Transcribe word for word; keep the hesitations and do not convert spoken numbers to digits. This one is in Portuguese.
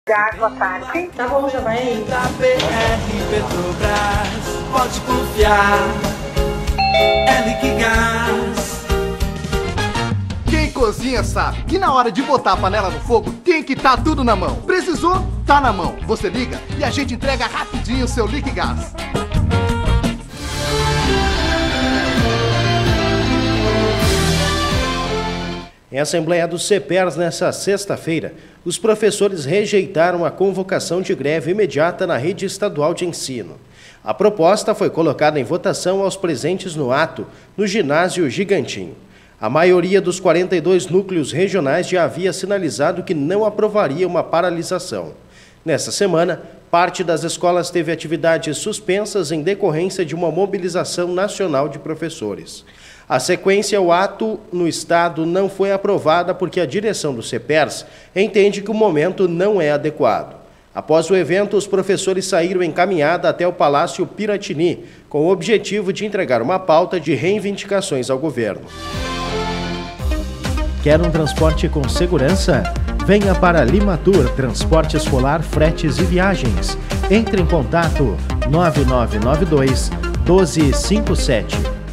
Boa tarde. Tá bom, já vai aí. Da B R Petrobras, pode confiar, é Liquigás. Quem cozinha sabe que na hora de botar a panela no fogo tem que estar tudo na mão. Precisou? Tá na mão. Você liga e a gente entrega rapidinho o seu Liquigás. Em Assembleia do CEPERS, nesta sexta-feira, os professores rejeitaram a convocação de greve imediata na rede estadual de ensino. A proposta foi colocada em votação aos presentes no ato, no ginásio Gigantinho. A maioria dos quarenta e dois núcleos regionais já havia sinalizado que não aprovaria uma paralisação. Nesta semana, parte das escolas teve atividades suspensas em decorrência de uma mobilização nacional de professores. A sequência ao ato no Estado não foi aprovada porque a direção do CEPERS entende que o momento não é adequado. Após o evento, os professores saíram em caminhada até o Palácio Piratini, com o objetivo de entregar uma pauta de reivindicações ao governo. Quer um transporte com segurança? Venha para Limatur Transporte Escolar, Fretes e Viagens. Entre em contato nove nove nove dois, um dois cinco sete.